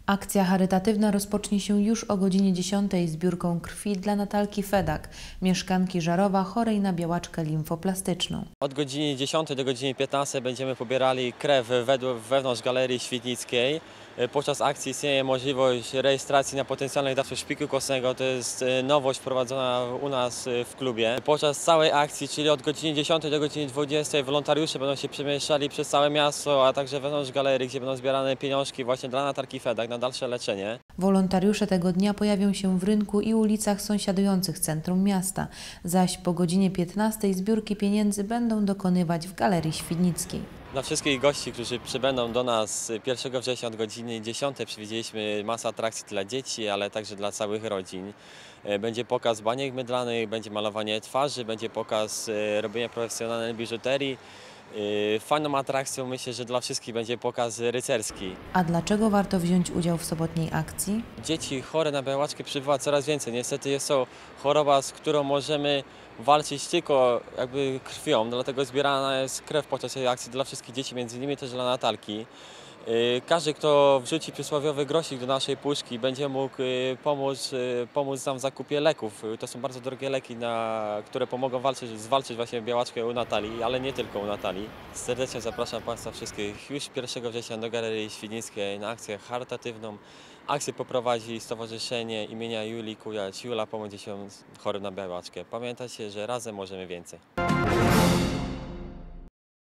Akcja charytatywna rozpocznie się już o godzinie 10 zbiórką krwi dla Natalki Fedak, mieszkanki Żarowa chorej na białaczkę limfoplastyczną. Od godziny 10 do godziny 15 będziemy pobierali krew wewnątrz Galerii Świdnickiej. Podczas akcji istnieje możliwość rejestracji na potencjalnych dawców szpiku kostnego. To jest nowość wprowadzona u nas w klubie. Podczas całej akcji, czyli od godziny 10 do godziny 20, wolontariusze będą się przemieszczali przez całe miasto, a także wewnątrz galerii, gdzie będą zbierane pieniążki właśnie dla Natalki Fedak na dalsze leczenie. Wolontariusze tego dnia pojawią się w rynku i ulicach sąsiadujących centrum miasta, zaś po godzinie 15 zbiórki pieniędzy będą dokonywać w Galerii Świdnickiej. Dla wszystkich gości, którzy przybędą do nas 1 września od godziny 10, przewidzieliśmy masę atrakcji dla dzieci, ale także dla całych rodzin. Będzie pokaz baniek mydlanych, będzie malowanie twarzy, będzie pokaz robienia profesjonalnej biżuterii. Fajną atrakcją myślę, że dla wszystkich będzie pokaz rycerski. A dlaczego warto wziąć udział w sobotniej akcji? Dzieci chore na białaczkę przybywa coraz więcej. Niestety jest to choroba, z którą możemy walczyć tylko jakby krwią, dlatego zbierana jest krew podczas tej akcji dla wszystkich dzieci, między innymi też dla Natalki. Każdy, kto wrzuci przysłowiowy grosik do naszej puszki, będzie mógł pomóc nam w zakupie leków. To są bardzo drogie leki, które pomogą zwalczyć właśnie białaczkę u Natalii, ale nie tylko u Natalii. Serdecznie zapraszam Państwa wszystkich już 1 września do Galerii Świdnickiej na akcję charytatywną. Akcję poprowadzi Stowarzyszenie imienia Julii Kujać. Jula pomoże się chorym na białaczkę. Pamiętajcie, że razem możemy więcej.